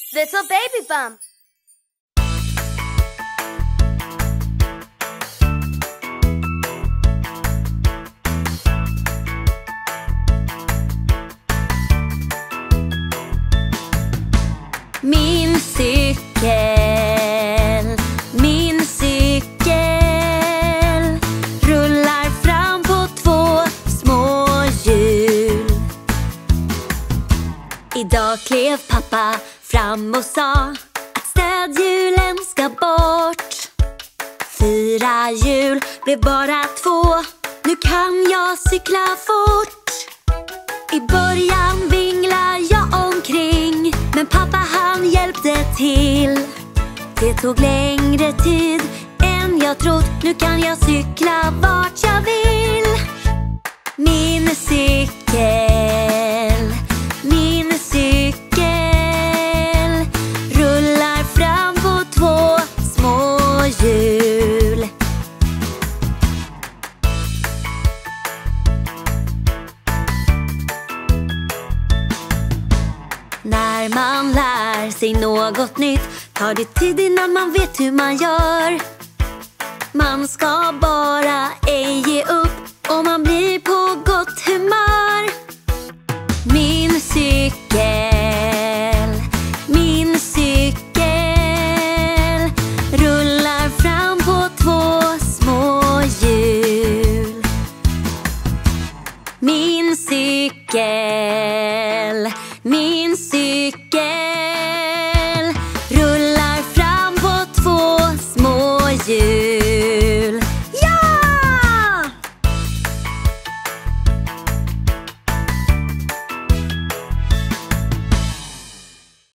Little baby bump. Min cykel rullar fram på 2 små hjul. Idag klev pappa fram och sa att stödhjulen ska bort. 4 hjul blev bara 2, nu kan jag cykla fort. I början vinglar jag omkring, men pappa han hjälpte till. Det tog längre tid än jag trott, nu kan jag cykla vart jag vill. Min cykel rullar fram på 2 små hjul. När man lär sig något nytt tar det tid innan man vet hur man gör. Man ska bara ej ge upp och man blir på gott humör. Min